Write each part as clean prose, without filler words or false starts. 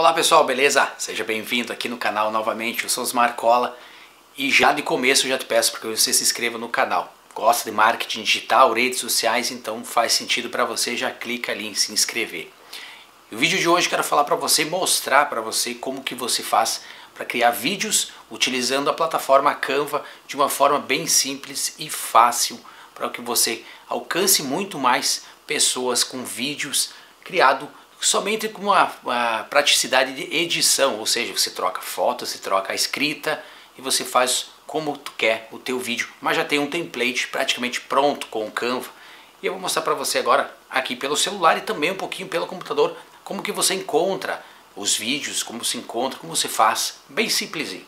Olá pessoal, beleza? Seja bem-vindo aqui no canal novamente, eu sou Osmar Cola e já de começo eu já te peço para que você se inscreva no canal. Gosta de marketing digital, redes sociais, então faz sentido para você, já clica ali em se inscrever. E o vídeo de hoje eu quero falar para você, mostrar para você como que você faz para criar vídeos utilizando a plataforma Canva de uma forma bem simples e fácil para que você alcance muito mais pessoas com vídeos criados somente com uma praticidade de edição, ou seja, você troca fotos, você troca a escrita e você faz como tu quer o teu vídeo, mas já tem um template praticamente pronto com o Canva. E eu vou mostrar para você agora aqui pelo celular e também um pouquinho pelo computador como que você encontra os vídeos, como se encontra, como você faz, bem simplesinho.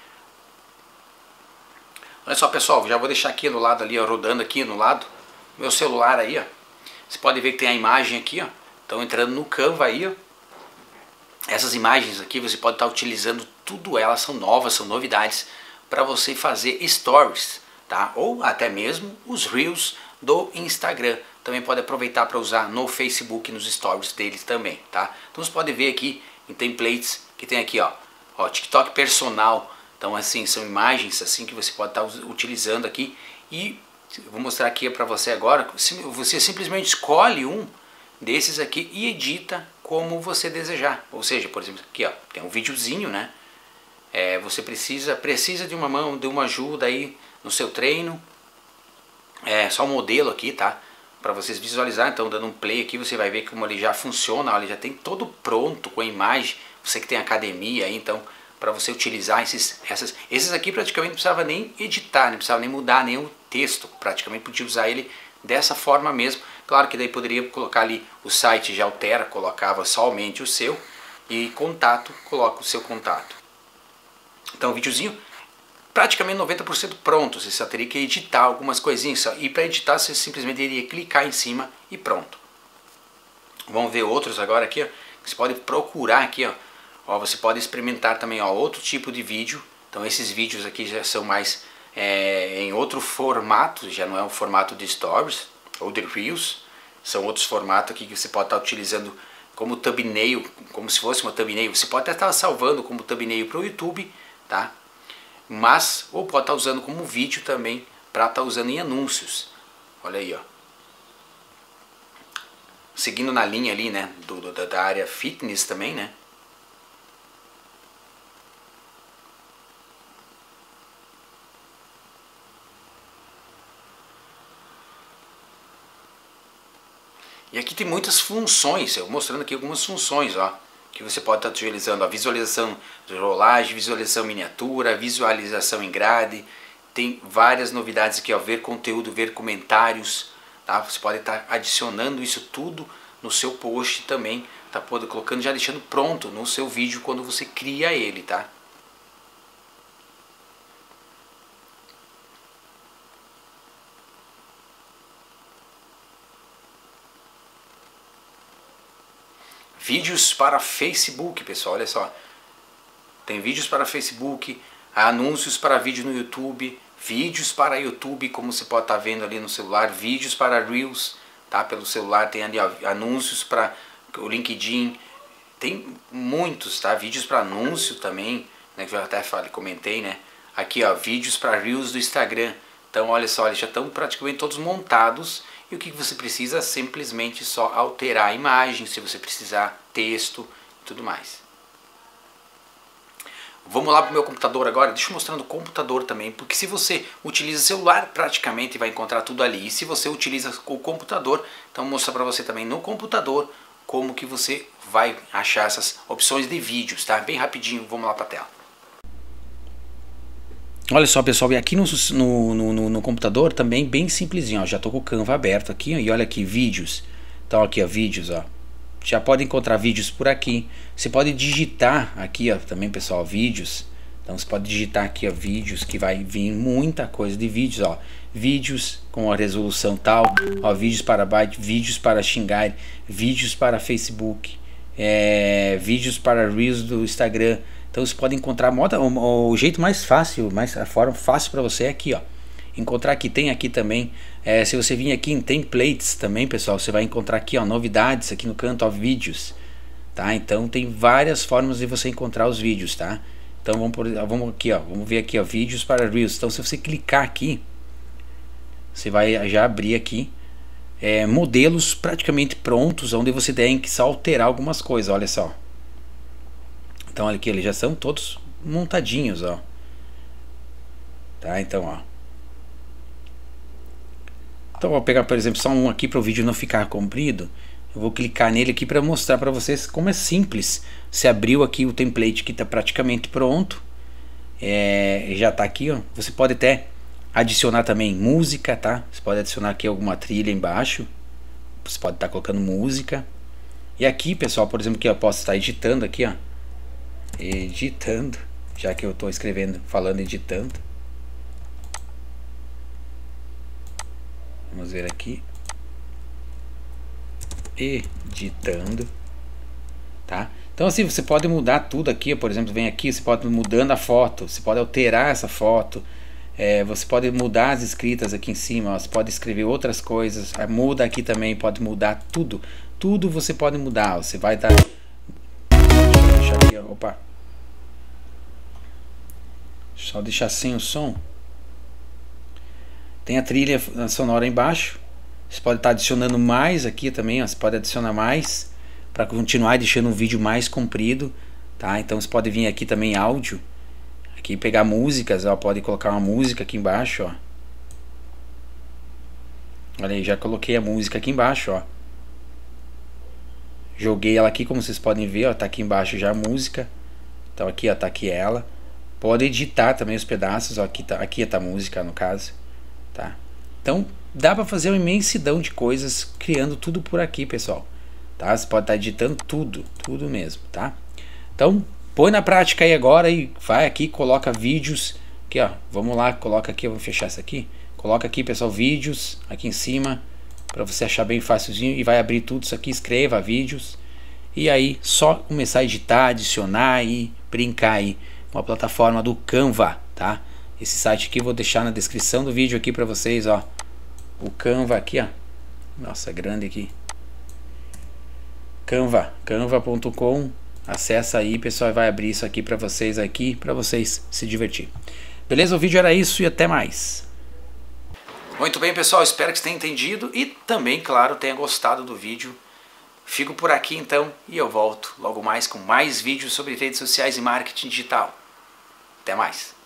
Olha só pessoal, já vou deixar aqui no lado ali, ó, rodando aqui no lado, meu celular aí, ó. Você pode ver que tem a imagem aqui, ó. Então entrando no Canva aí, ó, essas imagens aqui você pode estar utilizando tudo, elas são novas, são novidades para você fazer stories, tá? Ou até mesmo os Reels do Instagram. Também pode aproveitar para usar no Facebook, nos stories deles também, tá? Então você pode ver aqui em templates que tem aqui, ó, TikTok personal. Então assim, são imagens assim que você pode estar utilizando aqui e eu vou mostrar aqui para você agora. Você simplesmente escolhe um desses aqui e edita como você desejar. Ou seja, por exemplo, aqui ó, tem um videozinho, né? Você precisa de uma mão, de uma ajuda aí no seu treino. Só um modelo aqui, tá? Para vocês visualizar. Então dando um play aqui você vai ver como ele já funciona. Ele já tem todo pronto com a imagem. Você que tem academia aí, então para você utilizar esses aqui praticamente não precisava nem editar, não precisava nem mudar nem o texto. Praticamente podia usar ele dessa forma mesmo. Claro que daí poderia colocar ali o site, já altera, colocava somente o seu e contato, coloca o seu contato. Então o videozinho praticamente 90% pronto, você só teria que editar algumas coisinhas e para editar você simplesmente iria clicar em cima e pronto. Vamos ver outros agora aqui, ó. Você pode procurar aqui, ó, você pode experimentar também, ó, outro tipo de vídeo. Então esses vídeos aqui já são mais em outro formato, já não é o formato de stories ou de reels, são outros formatos aqui que você pode estar utilizando como thumbnail, como se fosse uma thumbnail. Você pode até estar salvando como thumbnail para o YouTube, tá? Mas, ou pode estar usando como vídeo também, para estar usando em anúncios. Olha aí, ó. Seguindo na linha ali, né, da área fitness também, né? E aqui tem muitas funções, eu mostrando aqui algumas funções, ó, que você pode estar utilizando, a visualização de rolagem, visualização miniatura, visualização em grade, tem várias novidades aqui, ó, ver conteúdo, ver comentários, tá? Você pode estar adicionando isso tudo no seu post também, tá? Colocando, já deixando pronto no seu vídeo quando você cria ele, tá? Vídeos para Facebook, pessoal, olha só. Tem vídeos para Facebook, anúncios para vídeo no YouTube, vídeos para YouTube, como você pode estar vendo ali no celular, vídeos para Reels, tá? Pelo celular tem ali, ó, anúncios para o LinkedIn, tem muitos, tá? Vídeos para anúncio também, né? Que eu até comentei, né? Aqui, ó, vídeos para Reels do Instagram. Então, olha só, eles já estão praticamente todos montados. E o que você precisa é simplesmente só alterar a imagem, se você precisar, texto e tudo mais. Vamos lá para o meu computador agora, deixa eu mostrar no computador também, porque se você utiliza celular, praticamente vai encontrar tudo ali. E se você utiliza o computador, então vou mostrar para você também no computador como que você vai achar essas opções de vídeos, tá? Bem rapidinho, vamos lá para a tela. Olha só pessoal, e aqui no computador também bem simplesinho, ó, já estou com o Canva aberto aqui, ó, e olha aqui, vídeos. Então aqui, ó, vídeos, ó. Já pode encontrar vídeos por aqui. Você pode digitar aqui, ó, também pessoal, vídeos. Então você pode digitar aqui, ó, vídeos, que vai vir muita coisa de vídeos, ó. Vídeos com a resolução tal, ó, vídeos para byte, vídeos para xingar, vídeos para Facebook, vídeos para Reels do Instagram. Então você pode encontrar o jeito mais fácil, a forma fácil para você é aqui, ó. Encontrar aqui, tem aqui também, se você vir aqui em templates também, pessoal, você vai encontrar aqui, ó, novidades aqui no canto, ó, vídeos. tá? Então tem várias formas de você encontrar os vídeos, tá? Então vamos aqui, ó, vamos ver aqui, ó, vídeos para Reels. Então se você clicar aqui, você vai já abrir aqui modelos praticamente prontos, onde você tem que só alterar algumas coisas, olha só. Então olha aqui, eles já são todos montadinhos, ó. Tá, então ó. Então vou pegar, por exemplo, só um aqui para o vídeo não ficar comprido. Eu vou clicar nele aqui para mostrar para vocês como é simples. Você abriu aqui o template que está praticamente pronto. Já está aqui, ó. Você pode até adicionar também música, tá? Você pode adicionar aqui alguma trilha embaixo. Você pode estar colocando música. E aqui, pessoal, por exemplo, que eu posso estar editando aqui, ó. Editando, já que eu estou escrevendo, falando editando. Vamos ver aqui. Editando, tá? Então assim, você pode mudar tudo aqui, por exemplo, vem aqui, você pode ir mudando a foto, você pode alterar essa foto, você pode mudar as escritas aqui em cima, ó, você pode escrever outras coisas, muda aqui também, pode mudar tudo, tudo você pode mudar, você vai estar... Deixa aqui, ó, opa, só deixar sem o som. Tem a trilha sonora embaixo. Você pode estar adicionando mais aqui também, ó. Você pode adicionar mais para continuar deixando um vídeo mais comprido, tá? Então você pode vir aqui também áudio, aqui pegar músicas, ó, pode colocar uma música aqui embaixo, ó. Olha aí, já coloquei a música aqui embaixo, ó. Joguei ela aqui, como vocês podem ver, ó, tá aqui embaixo já a música. Então aqui, ó, tá aqui ela. Pode editar também os pedaços, ó, aqui tá a música no caso, tá? Então dá para fazer uma imensidão de coisas criando tudo por aqui, pessoal, tá? Você pode estar editando tudo mesmo, tá? Então põe na prática aí agora e vai aqui, coloca vídeos aqui, ó, vamos lá, coloca aqui, eu vou fechar isso aqui, coloca aqui, pessoal, vídeos aqui em cima para você achar bem facilzinho e vai abrir tudo isso aqui, escreva vídeos e aí só começar a editar, adicionar e brincar aí com a plataforma do Canva, tá? Esse site aqui eu vou deixar na descrição do vídeo aqui para vocês, ó. O Canva aqui, ó. Nossa, é grande aqui. Canva.com. Acessa aí, pessoal, vai abrir isso aqui para vocês se divertir. Beleza? O vídeo era isso e até mais. Muito bem, pessoal, espero que você tenha entendido e também, claro, tenha gostado do vídeo. Fico por aqui então e eu volto logo mais com mais vídeos sobre redes sociais e marketing digital. Até mais.